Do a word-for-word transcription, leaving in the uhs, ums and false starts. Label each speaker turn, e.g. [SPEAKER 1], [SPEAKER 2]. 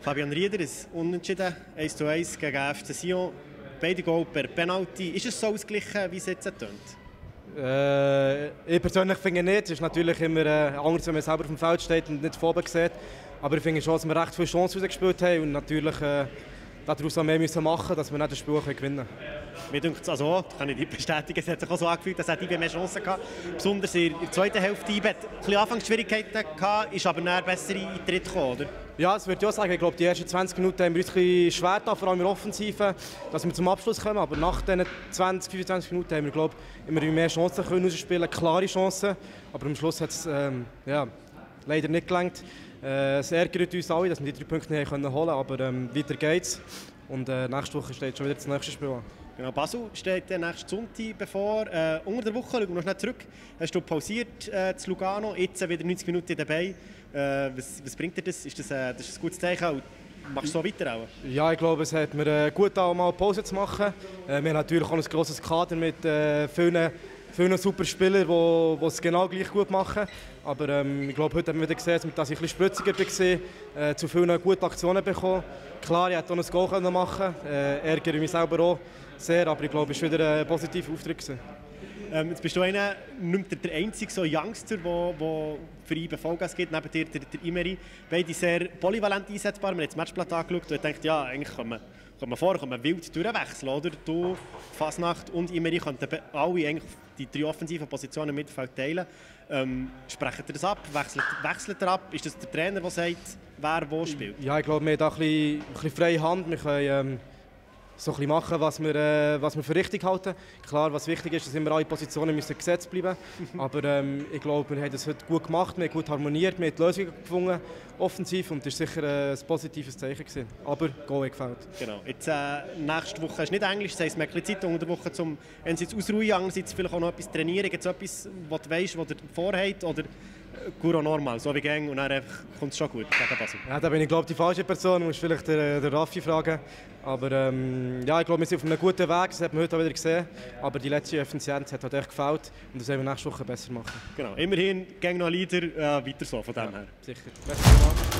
[SPEAKER 1] Fabian Rieder, ein Unentschieden, eins zu eins gegen F C Sion. Beide Goal per Penalty. Ist es so ausgeglichen, wie es jetzt tönt?
[SPEAKER 2] Äh, ich persönlich finde nicht. Es ist natürlich immer äh, anders, wenn man selber auf dem Feld steht und nicht von oben sieht. Aber ich finde schon, dass wir recht viele Chancen rausgespielt haben und natürlich äh, daraus auch mehr müssen machen, dass wir nicht das Spiel gewinnen können.
[SPEAKER 1] Mir denkt es also auch, kann ich nicht bestätigen, es hat sich auch so angefühlt, dass I B mehr Chancen hatte. Besonders in der zweiten Hälfte. I B hat ein bisschen Anfangsschwierigkeiten gehabt, ist aber dann besser in den Tritt gekommen, oder?
[SPEAKER 2] Ja, das würde ich auch sagen. Ich glaube, die ersten zwanzig Minuten haben wir uns ein bisschen schwer getan, vor allem in der Offensive, dass wir zum Abschluss kommen. Aber nach diesen zwanzig, fünfundzwanzig Minuten haben wir, glaube ich, immer mehr Chancen können rausspielen, klare Chancen. Aber am Schluss hat es ähm, ja, leider nicht gelangt. Äh, es ärgert uns alle, dass wir die drei Punkte nicht holen konnten, aber ähm, weiter geht's. Und äh, nächste Woche steht schon wieder das nächste Spiel an.
[SPEAKER 1] Genau, Basel steht der nächste Sonntag bevor. Äh, unter der Woche, schauen wir noch schnell zurück, hast du pausiert äh, zu Lugano, jetzt wieder neunzig Minuten dabei. Äh, was, was bringt dir das? Ist das, äh, das ist ein gutes Zeichen? Und machst du so weiter auch?
[SPEAKER 2] Ja, ich glaube, es hat mir äh, gut auch mal Pause zu machen. Äh, wir haben natürlich auch ein grosses Kader mit äh, vielen, vielen super Spielern, die es genau gleich gut machen. Aber ähm, ich glaube, heute haben wir wieder gesehen, dass ich ein bisschen spritziger war, äh, zu vielen guten Aktionen bekommen. Klar, ich hätte auch ein Goal machen können, äh, ärgere mich selber auch sehr, aber ich glaube, es war wieder ein positiver Auftritt.
[SPEAKER 1] Ähm, jetzt bist du einer, nicht der einzige so Youngster, der für I B Vollgas gibt, neben dir der, der Imeri. Beide sehr polyvalent einsetzbar. Wir haben das Matchblatt angeschaut und ich dachte, ja, eigentlich kann man, kann man vor, kann man wild durchwechseln, oder? Du, Fasnacht und Imeri könnten alle eigentlich die drei offensiven Positionen im Mittelfeld teilen. Ähm, sprecht ihr das ab? Wechselt, wechselt ihr ab? Ist das der Trainer, der sagt, wer wo spielt?
[SPEAKER 2] Ja, ich glaube, wir haben da ein bisschen, ein bisschen freie Hand. Wir können ähm, so ein bisschen machen, was wir, äh, was wir für richtig halten. Klar, was wichtig ist, dass immer alle Positionen müssen gesetzt bleiben. Aber ähm, ich glaube, wir haben das heute gut gemacht, wir haben gut harmoniert, wir haben die Lösungen gefunden, offensiv, und das war sicher äh, ein positives Zeichen gewesen. Aber Goal gefällt.
[SPEAKER 1] Genau. Jetzt, äh, nächste Woche ist nicht Englisch, das heisst, man hat ein bisschen Zeit unter der Woche, um einerseits ausruhen, andererseits vielleicht auch noch etwas trainieren. Gibt es etwas, was du weißt, was ihr vorhabt, oder Guro normal, so wie gang, und dann kommt es schon gut gegen Basel?
[SPEAKER 2] Ja, da bin ich, glaube ich, die falsche Person, du musst vielleicht den, den Raffi fragen. Aber ähm, ja, ich glaube, wir sind auf einem guten Weg, das hat man heute auch wieder gesehen. Aber die letzte Effizienz hat halt echt gefällt und das werden wir nächste Woche besser machen.
[SPEAKER 1] Genau, immerhin, gang noch Leader, äh, weiter so von dem
[SPEAKER 2] ja,
[SPEAKER 1] her.
[SPEAKER 2] Sicher. Besser